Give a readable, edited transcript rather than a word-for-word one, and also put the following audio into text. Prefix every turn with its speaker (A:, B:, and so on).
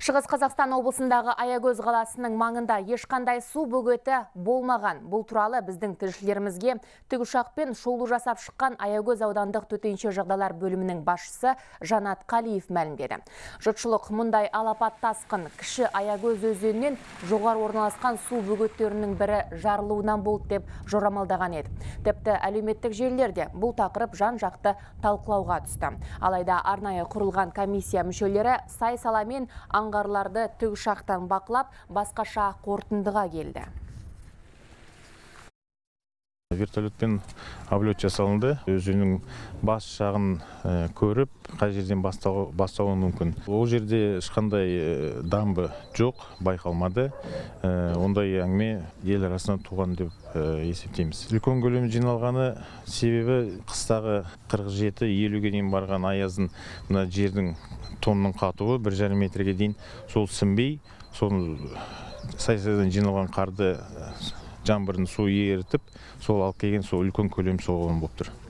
A: Шығыс Қазақстан облысындағы Аягөз қаласының маңында ешқандай су бөгеті болмаған. Бұл туралы біздің тілшілерімізге тікұшақпен шолу жасап шыққан Аягөз аудандық төтенше жағдайлар бөлімінің басшысы Жанат Қалиев мәлімдеді. Жұртшылық мұндай алапат тасқын кіші Аягөз өзенінен жоғары орналасқан су бөгеттерінің бірі жарылуынан болды деп жорамалдаған еді. Тіпті әлеуметтік желілерде бұл тақырып жан-жақты талқылауға түсті. Алайда арнайы құрылған комиссия мүшелері сай-саламен аңғарларды тікұшақтан бақылап, басқаша қорытындыға келді.
B: Вертолетпен облет жасалынды. Өзінің бас жағын көріп, қай жерден бастауы мүмкін. Ол жерде ешқандай дамбы жоқ, байқалмады. Ондай әңгіме ел арасынан туған деп есептейміз. Үлкен көлем жиналғаны себебі қыстағы 47-50-ге дейін барған аяздың мына жердің тонның қатуы 1,5 метрге дейін сол сінбей, сол сай-сайдан жиналған қарды жаңбырдың суы ерітіп, сол алып келген сол үлкен көлем соғылған болып тұр.